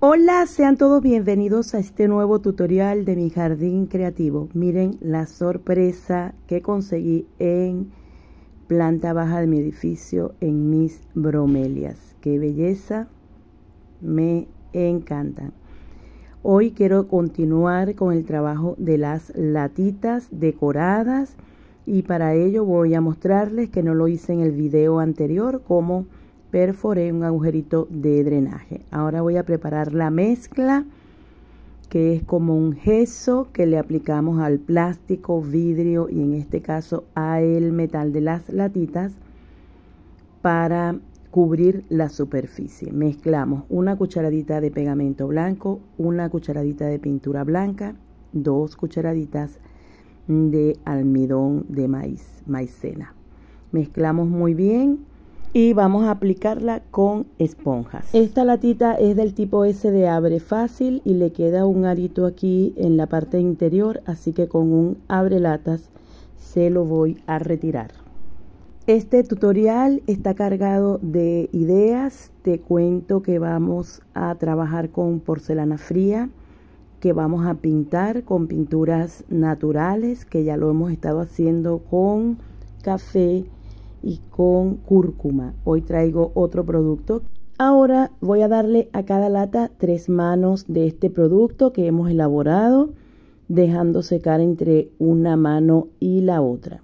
Hola, sean todos bienvenidos a este nuevo tutorial de mi jardín creativo. Miren la sorpresa que conseguí en planta baja de mi edificio en mis bromelias. Qué belleza, me encantan. Hoy quiero continuar con el trabajo de las latitas decoradas y para ello voy a mostrarles, que no lo hice en el video anterior, cómo perforé un agujerito de drenaje. Ahora voy a preparar la mezcla, que es como un gesso que le aplicamos al plástico, vidrio y en este caso al metal de las latitas para cubrir la superficie. Mezclamos una cucharadita de pegamento blanco, una cucharadita de pintura blanca, 2 cucharaditas de almidón de maíz, maicena. Mezclamos muy bien y vamos a aplicarla con esponjas. Esta latita es del tipo S de abre fácil y le queda un arito aquí en la parte interior, así que con un abre latas se lo voy a retirar. Este tutorial está cargado de ideas. Te cuento que vamos a trabajar con porcelana fría, que vamos a pintar con pinturas naturales, que ya lo hemos estado haciendo con café y con cúrcuma. Hoy traigo otro producto. Ahora voy a darle a cada lata 3 manos de este producto que hemos elaborado, dejando secar entre una mano y la otra.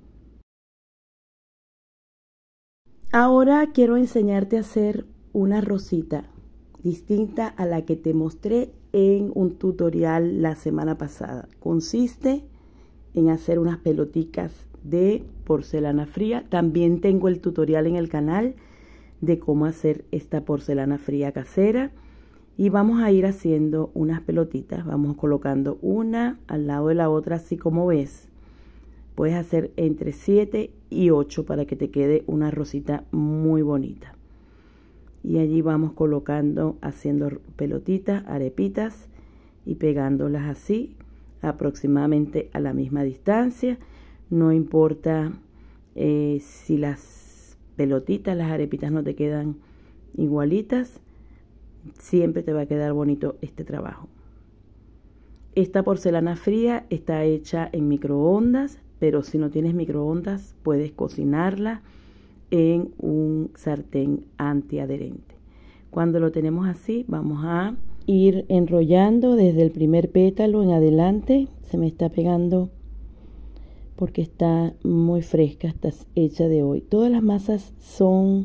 Ahora quiero enseñarte a hacer una rosita distinta a la que te mostré en un tutorial la semana pasada. Consiste en hacer unas pelotitas de porcelana fría. También tengo el tutorial en el canal de cómo hacer esta porcelana fría casera. Y vamos a ir haciendo unas pelotitas. Vamos colocando una al lado de la otra, así como ves. Puedes hacer entre 7 y 8 para que te quede una rosita muy bonita. Y allí vamos colocando, haciendo pelotitas, arepitas y pegándolas así, aproximadamente a la misma distancia. No importa si las pelotitas, las arepitas no te quedan igualitas, siempre te va a quedar bonito este trabajo. Esta porcelana fría está hecha en microondas, pero si no tienes microondas puedes cocinarla en un sartén antiadherente. Cuando lo tenemos así, vamos a ir enrollando desde el primer pétalo en adelante. Se me está pegando porque está muy fresca, está hecha de hoy. Todas las masas son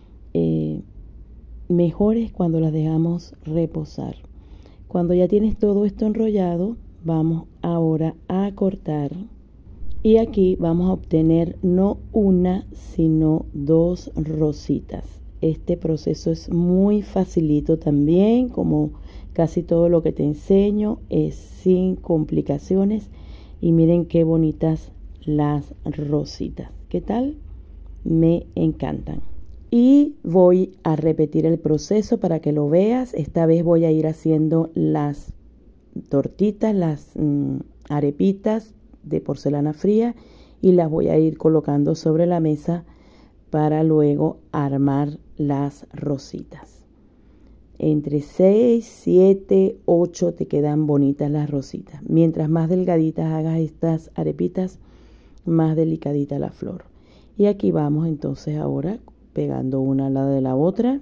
mejores cuando las dejamos reposar. Cuando ya tienes todo esto enrollado, vamos ahora a cortar. Y aquí vamos a obtener no una, sino 2 rositas. Este proceso es muy facilito también, como casi todo lo que te enseño, es sin complicaciones. Y miren qué bonitas las rositas. ¿Qué tal? Me encantan. Y voy a repetir el proceso para que lo veas. Esta vez voy a ir haciendo las tortitas, las arepitas de porcelana fría y las voy a ir colocando sobre la mesa para luego armar las rositas. Entre 6, 7, 8 te quedan bonitas las rositas. Mientras más delgaditas hagas estas arepitas, más delicadita la flor. Y aquí vamos entonces ahora pegando una al lado de la otra.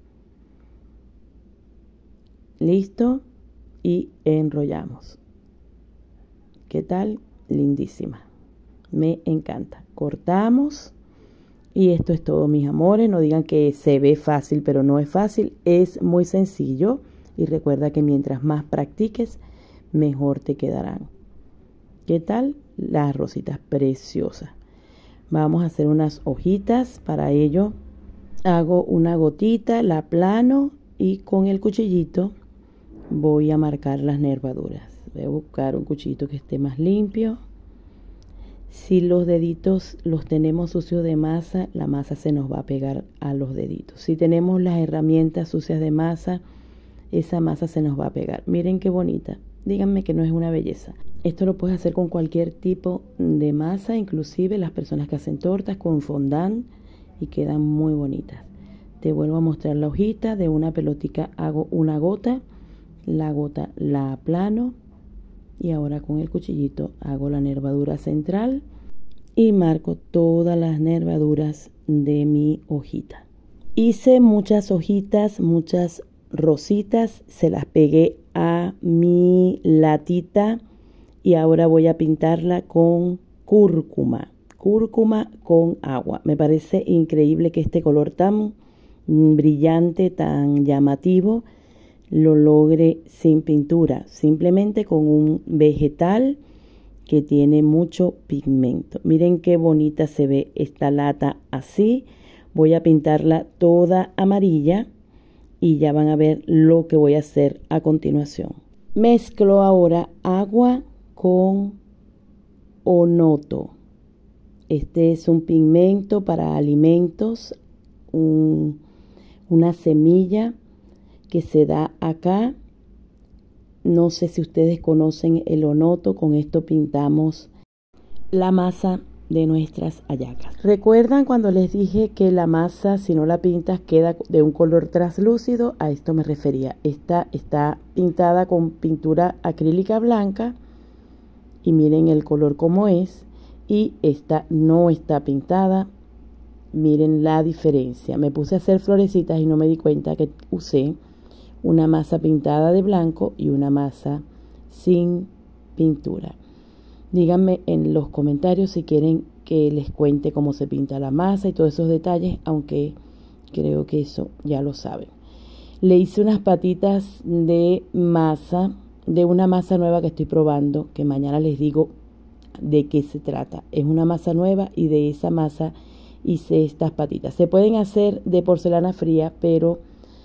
Listo. Y enrollamos. ¿Qué tal? Lindísima. Me encanta. Cortamos. Y esto es todo, mis amores. No digan que se ve fácil, pero no es fácil. Es muy sencillo. Y recuerda que mientras más practiques, mejor te quedarán. ¿Qué tal? Las rositas preciosas. Vamos a hacer unas hojitas. Para ello hago una gotita, la aplano y con el cuchillito voy a marcar las nervaduras. Voy a buscar un cuchillito que esté más limpio. Si los deditos los tenemos sucios de masa, la masa se nos va a pegar a los deditos. Si tenemos las herramientas sucias de masa, esa masa se nos va a pegar. Miren qué bonita. Díganme que no es una belleza. Esto lo puedes hacer con cualquier tipo de masa, inclusive las personas que hacen tortas con fondant y quedan muy bonitas. Te vuelvo a mostrar la hojita. De una pelotica hago una gota, la gota la aplano y ahora con el cuchillito hago la nervadura central y marco todas las nervaduras de mi hojita. Hice muchas hojitas, muchas rositas, se las pegué a mi latita y ahora voy a pintarla con cúrcuma con agua. Me parece increíble que este color tan brillante, tan llamativo, lo logre sin pintura, simplemente con un vegetal que tiene mucho pigmento. Miren qué bonita se ve esta lata así. Voy a pintarla toda amarilla y ya van a ver lo que voy a hacer a continuación. Mezclo ahora agua con onoto. Este es un pigmento para alimentos, una semilla que se da acá. No sé si ustedes conocen el onoto. Con esto pintamos la masa de nuestras hallacas. ¿Recuerdan cuando les dije que la masa, si no la pintas, queda de un color translúcido? A esto me refería. Esta está pintada con pintura acrílica blanca y miren el color como es, y esta no está pintada. Miren la diferencia. Me puse a hacer florecitas y no me di cuenta que usé una masa pintada de blanco y una masa sin pintura. Díganme en los comentarios si quieren que les cuente cómo se pinta la masa y todos esos detalles, aunque creo que eso ya lo saben. Le hice unas patitas de masa, de una masa nueva que estoy probando, que mañana les digo de qué se trata. Es una masa nueva y de esa masa hice estas patitas. Se pueden hacer de porcelana fría, pero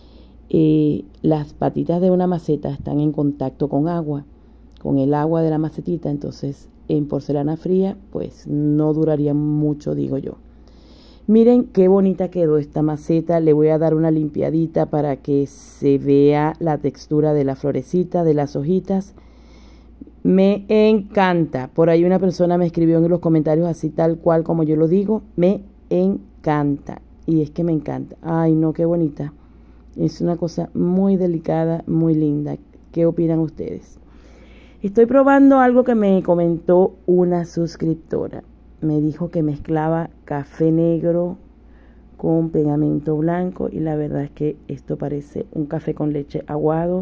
las patitas de una maceta están en contacto con agua, con el agua de la macetita, entonces en porcelana fría pues no duraría mucho, digo yo. Miren qué bonita quedó esta maceta. Le voy a dar una limpiadita para que se vea la textura de la florecita, de las hojitas. Me encanta. Por ahí una persona me escribió en los comentarios así tal cual como yo lo digo. Me encanta. Y es que me encanta. Ay no, qué bonita. Es una cosa muy delicada, muy linda. ¿Qué opinan ustedes? Estoy probando algo que me comentó una suscriptora. Me dijo que mezclaba café negro con pegamento blanco y la verdad es que esto parece un café con leche aguado.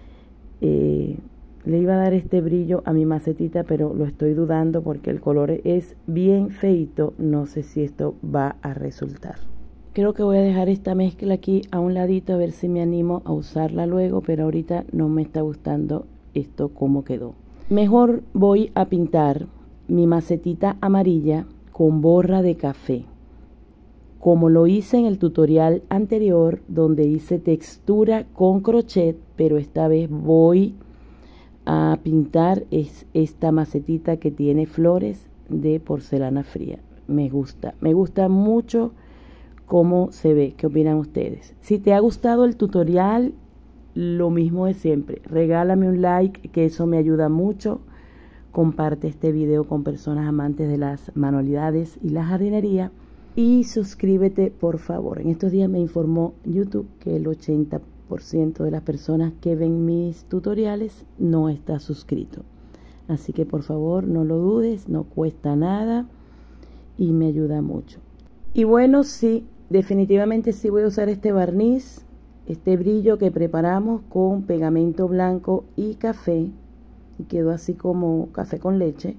Le iba a dar este brillo a mi macetita, pero lo estoy dudando porque el color es bien feito. No sé si esto va a resultar. Creo que voy a dejar esta mezcla aquí a un ladito a ver si me animo a usarla luego, pero ahorita no me está gustando esto como quedó. Mejor voy a pintar mi macetita amarilla con borra de café, como lo hice en el tutorial anterior donde hice textura con crochet, pero esta vez voy a pintar esta macetita que tiene flores de porcelana fría. Me gusta mucho cómo se ve. ¿Qué opinan ustedes? Si te ha gustado el tutorial, lo mismo de siempre, regálame un like, que eso me ayuda mucho. Comparte este video con personas amantes de las manualidades y la jardinería y suscríbete por favor. En estos días me informó YouTube que el 80% de las personas que ven mis tutoriales no está suscrito, así que por favor no lo dudes, no cuesta nada y me ayuda mucho. Y bueno, sí, definitivamente sí voy a usar este barniz, este brillo que preparamos con pegamento blanco y café, y quedó así como café con leche.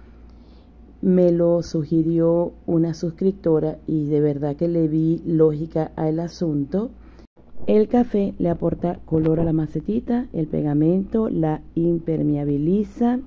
Me lo sugirió una suscriptora y de verdad que le vi lógica al asunto. El café le aporta color a la macetita, el pegamento la impermeabiliza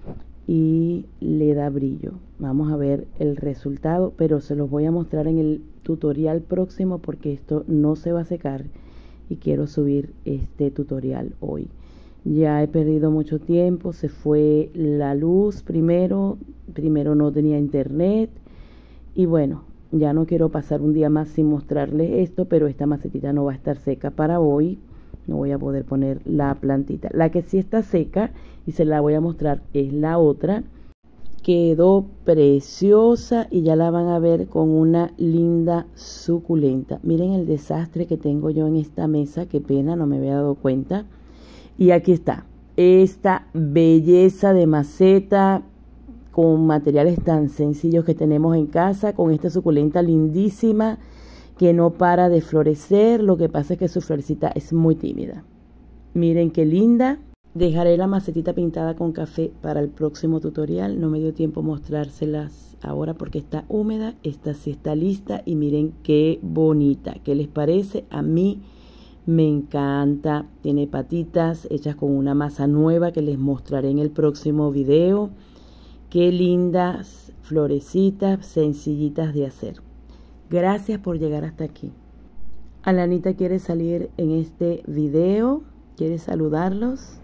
y le da brillo. Vamos a ver el resultado, pero se los voy a mostrar en el tutorial próximo porque esto no se va a secar y quiero subir este tutorial hoy. Ya he perdido mucho tiempo, se fue la luz primero no tenía internet y bueno, ya no quiero pasar un día más sin mostrarles esto, pero esta macetita no va a estar seca para hoy, no voy a poder poner la plantita. La que sí está seca y se la voy a mostrar es la otra, quedó preciosa y ya la van a ver con una linda suculenta. Miren el desastre que tengo yo en esta mesa, qué pena, no me había dado cuenta. Y aquí está, esta belleza de maceta con materiales tan sencillos que tenemos en casa, con esta suculenta lindísima que no para de florecer. Lo que pasa es que su florecita es muy tímida. Miren qué linda. Dejaré la macetita pintada con café para el próximo tutorial. No me dio tiempo mostrárselas ahora porque está húmeda. Esta sí está lista y miren qué bonita. ¿Qué les parece? A mí me encanta. Tiene patitas hechas con una masa nueva que les mostraré en el próximo video. Qué lindas florecitas sencillitas de hacer. Gracias por llegar hasta aquí. Alanita quiere salir en este video. ¿Quiere saludarlos?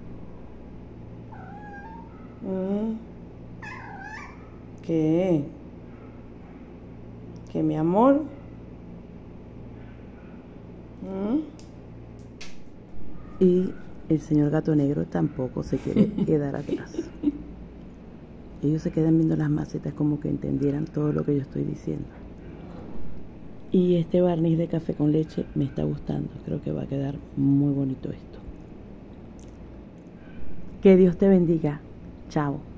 ¿Qué? ¿Qué, mi amor? Y el señor gato negro tampoco se quiere quedar atrás. Ellos se quedan viendo las macetas como que entendieran todo lo que yo estoy diciendo. Y este barniz de café con leche me está gustando. Creo que va a quedar muy bonito esto. Que Dios te bendiga. Chao.